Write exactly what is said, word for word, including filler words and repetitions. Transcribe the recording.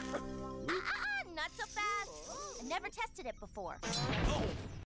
Ah, not so fast. I never tested it before. Oh!